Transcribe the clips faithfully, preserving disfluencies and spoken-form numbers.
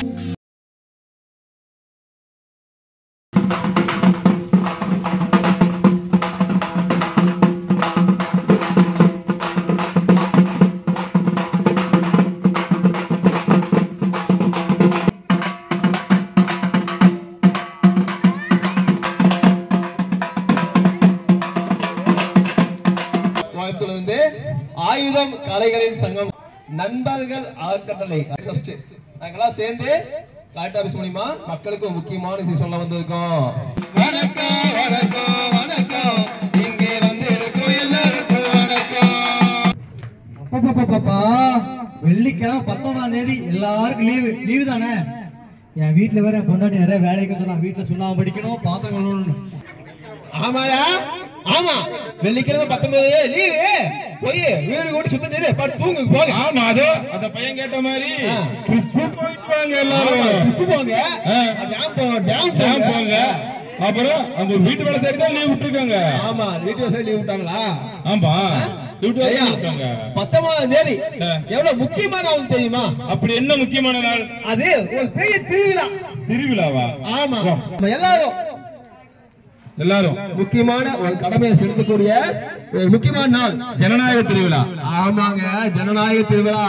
ஆயுதம் கலைகளின் சங்கம் நண்பர்கள் அறக்கட்டளை ட்ரஸ்ட் நாங்கெல்லாம் சேர்ந்து கலெக்டர் ஆபீஸ் மூலமா மக்களுக்கு முக்கியமான விஷயம் சொல்ல வந்திருக்கோம். வணக்கம் வணக்கம் வணக்கம் இங்கே வந்து இருக்கோம் எல்லாருக்கும் வணக்கம். அப்பா வெள்ளிக்கிழமை பத்தொன்பதாம் தேதி எல்லாருக்கும் லீவு லீவு தானே. என் வீட்டுல வேற பொண்டாட்டி நிறைய வேலைக்கு சொன்னா வீட்டுல சுண்ணாம்பு படிக்கணும் பாத்திரம் கழுவணும். ஆமாயா ஆமா வெள்ளிக்கிழமை பத்தொன்பது லீவு போய் வீடு கூட்டி சுத்திட்டு படுத்து தூங்கு போங்க. ஆமா அது அந்த பையன் கேட்ட மாதிரி போயிட்டு வாங்க எல்லாரும் போங்க டேம் போங்க டேம் டேம் போங்க. அப்புறம் அந்த வீட்டு வேலை சைடு தான் லீவ் விட்டுருக்காங்க. ஆமா வீட்டு வேலை சைடு லீவ் விட்டாங்களா? ஆமா வீட்டு வேலை விட்டாங்க. பத்தொன்பதாம் தேதி எவ்வளவு முக்கியமான நாள் தெரியுமா? அப்படி என்ன முக்கியமான நாள்? அது ஒரு பெரிய திருவிழா. திருவிழாவா? ஆமா எல்லாரும் எல்லாரும் முக்கியமான ஒரு கடமையை செலுத்தக்கூடிய ஒரு முக்கியமான நாள் ஜனநாயக திருவிழா. ஆமாங்க ஜனநாயக திருவிழா.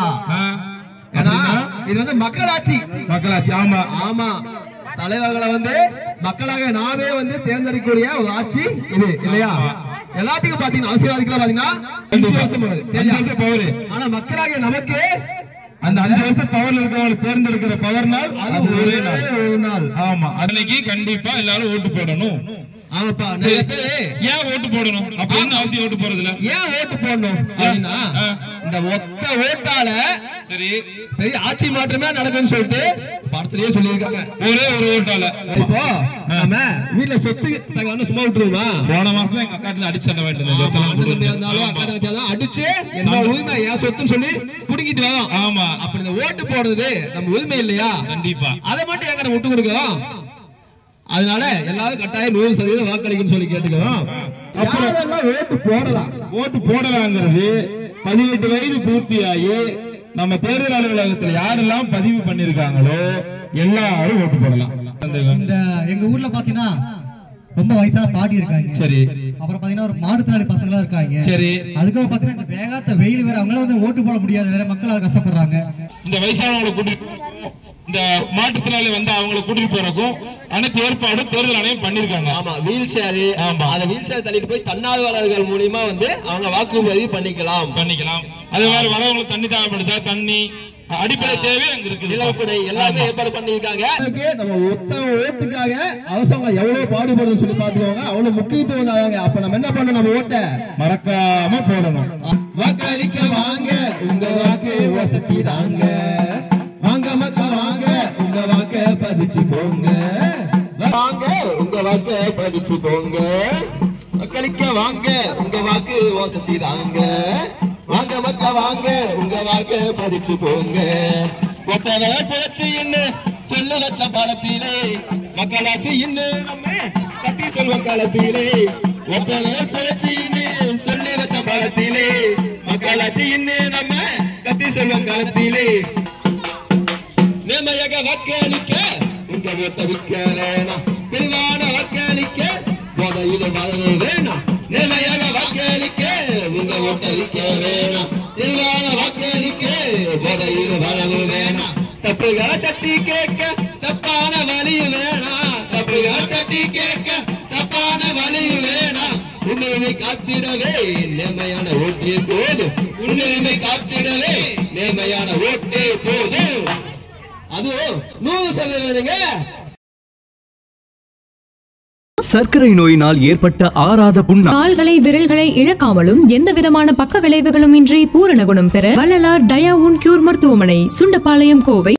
ஏன்னா இது வந்து மக்களாட்சி மக்களாட்சி. ஆமா ஆமா தலைவர்களை வந்து மக்களாக நாமே வந்து தேர்ந்தெடுக்கக்கூடிய ஒரு ஆட்சி இது இல்லையா? எல்லாத்துக்கும் பாத்தீங்கன்னா அரசியல்வாதிகள் பாத்தீங்கன்னா அஞ்சு வருஷம் பவர். ஆனா மக்களாக நமக்கு அந்த அஞ்சு வருஷம் பவர்ல இருக்கிறவங்க தேர்ந்தெடுக்கிற பவர் நாள் அது ஒரே நாள். ஆமா அன்னைக்கு கண்டிப்பா எல்லாரும் ஓட்டு போடணும். ஆமாப்பா ஏன் ஓட்டு போடணும் அப்படின்னு அவசியம் ஓட்டு போறதுல ஏன் ஓட்டு போடணும் அப்படின்னா இந்த ஒத்த ஓட்டால சரி பெரிய ஆட்சி மாற்றமே நடக்கும்னு சொல்லிட்டு படத்திலேயே சொல்லியிருக்காங்க. ஒரே ஒரு ஓட்டால இப்போ நம்ம வீட்டுல சொத்து தகவல் சும்மா விட்டுருவோமா? போன மாசம் எங்க அக்காட்டுல அடிச்சு சண்டை வாங்கிட்டு இருந்தாலும் அக்கா தங்கச்சாதான் அடிச்சு என்ன உரிமை என் சொத்துன்னு சொல்லி புடுங்கிட்டு வரோம். ஆமா அப்படி இந்த ஓட்டு போடுறது நம்ம உரிமை இல்லையா? கண்டிப்பா அதை மட்டும் எங்க நம்ம விட்டு கொடுக்கிறோம். அதனால எல்லாரும் கட்டாயம் நூறு சதவீதம் வாக்களிக்கணும்னு சொல்லி கேட்டுக்கிறோம். அப்புறம் ஓட்டு போடலாம். ஓட்டு போடலாங்கிறது பதினெட்டு வயது பூர்த்தியாகி நம்ம தேர்தல் அலுவலகத்துல யாரெல்லாம் பதிவு பண்ணிருக்காங்களோ எல்லாரும் ஓட்டு போடலாம். இந்த எங்க ஊர்ல பாத்தீங்கன்னா ரொம்ப வயசான பாட்டி இருக்காங்க. சரி. அப்புறம் பாத்தீங்கன்னா ஒரு மாற்றுத்திறனாளி பசங்களா இருக்காங்க. சரி. அதுக்கப்புறம் பாத்தீங்கன்னா இந்த வேகாத்த வெயில் வேற அவங்களால வந்து ஓட்டு போட முடியாது. நிறைய மக்கள் கஷ்டப்படுறாங்க. இந்த வயசானவங்களை கூட்டிட்டு இந்த மாற்றுத்திறனாளி வந்து அவங்களை கூட்டிட்டு போறக்கும் அனைத்து ஏற்பாடும் தேர்தல் ஆணையம் பண்ணிருக்காங்க. ஆமா வீல் சேர். ஆமா அந்த வீல் சேர் தள்ளிட்டு போய் தன்னார்வலர்கள் மூலியமா வந்து அவங்க வாக்குப்பதிவு பண்ணிக்கலாம் பண்ணிக்கலாம் அதே மாதிரி வரவங்களுக்கு தண்ணி தேவைப்படுதா தண்ணி அடிப்படை தேவை அங்க இருக்குது. நிலவுக்குடை எல்லாமே ஏற்பாடு பண்ணிருக்காங்க. நம்ம ஒத்த ஓட்டுக்காக அவசரமா எவ்வளவு பாடுபடும் சொல்லி பாத்துக்கோங்க. அவ்வளவு முக்கியத்துவம் தாங்க. அப்ப நம்ம என்ன பண்ணணும்? நம்ம ஓட்ட மறக்காம போடணும். வாக்களிக்க வாங்க உங்க வாக்கு வசதி தாங்க. வாங்க மக்க வாங்க உங்க வாக்க பதிச்சு போங்க. வாங்க உங்க வாக்க பதிச்சு போங்க. வாக்களிக்க வாங்க உங்க வாக்கு வசதி தாங்க. வாங்க மக்க வாங்க உங்க வாக்க பதிச்சு போங்க. ஒத்தனை புரட்சி என்ன சொல்லு வச்ச பாலத்திலே மக்களாட்சி இன்னும் நம்ம கத்தி சொல்வ காலத்திலே. ஒத்தனை புரட்சி சொல்லி வச்ச பாலத்திலே மக்களாட்சி இன்னும் நம்ம கத்தி சொல்வ காலத்திலே. நேமையாக வாக்களிக்க உங்க ஓட்ட விற்க வேணாம். பிரிவான வாக்களிக்க போதையில வரவு வேணாம். நேமையாக வாக்களிக்க உங்க ஓட்ட விற்க வேணாம். பிரிவான வாக்களிக்க போதையில வரவு வேணாம். தப்புகளை தட்டி கேட்க தப்பான வழி வேணாம். தப்புகளை தட்டி கேட்க தப்பான வழி வேணாம். உண்மையை காத்திடவே நேர்மையான ஓட்டே போதும். உண்மையை காத்திடவே நேர்மையான ஓட்டே போதும். அது நூறு சதவீதங்க. சர்க்கரை நோயினால் ஏற்பட்ட ஆறாத புண்ணா கால்களை விரல்களை இழக்காமலும் எந்த விதமான பக்க விளைவுகளும் இன்றி பூரண குணம் பெற வள்ளலார் டயாவுன் கியூர் மருத்துவமனை, சுண்டபாளையம், கோவை.